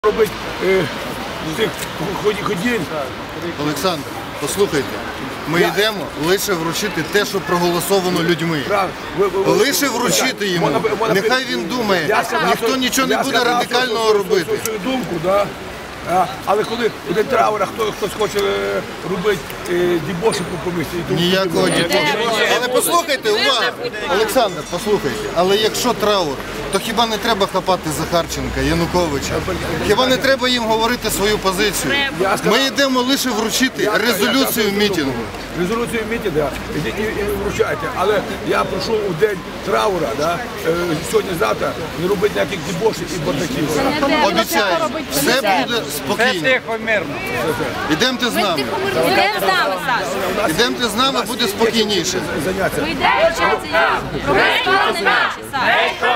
робити цих ходінь. Олександр, послухайте, ми йдемо лише вручити те, що проголосовано людьми. Лише вручити йому. Нехай він думає, ніхто нічого не буде радикального робити. Свою думку, да. Але коли один траур, хтось хоче робити дібоші по місті. Ніякого дібошу. Але послухайте, увага! Олександр, послухайте, але якщо траур, то хіба не треба хапати Захарченка, Януковича? Хіба не треба їм говорити свою позицію? Ми йдемо лише вручити резолюцію мітингу. Резолюцію мітингу, ідіть і вручайте. Але я прошу у день траура, сьогодні-завтра, не робити ніяких дібошів і бардаків. Обіцяю, все буде спокійно. Тихо, мирно. Ідемте з нами. Ідемо з нами, Саша. Ідемте з нами, буде спокійніше. Заняття. Ми йдемо вчатися, я. Робити сторони наші, Саша.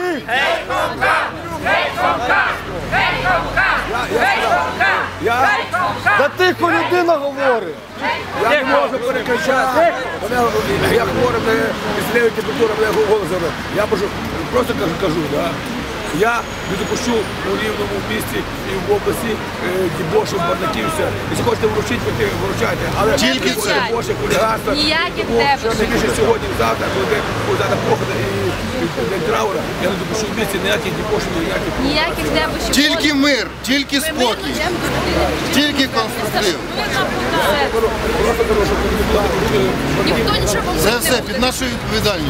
Та тихо людина говорить. Я не можу перекричати. Я хворий, мене підстрілює температура, мене голос зараз. Я просто кажу, да. Я не допущу у Рівному місті і в області дібошів, бардаків, все. Якщо хочете вручити, вручайте. Але Тільки це. дібоші, хуліганства. Ніяких Що дебошів. найбільше сьогодні, завтра, коли завтра походи і день траура, я не допущу в місті ніяких дібошів, ніяких. Ніяких дебошів. Тільки мир, тільки спокій, тільки конструктив. Просто кажу, що Ніхто нічого Це все під нашою відповідальністю.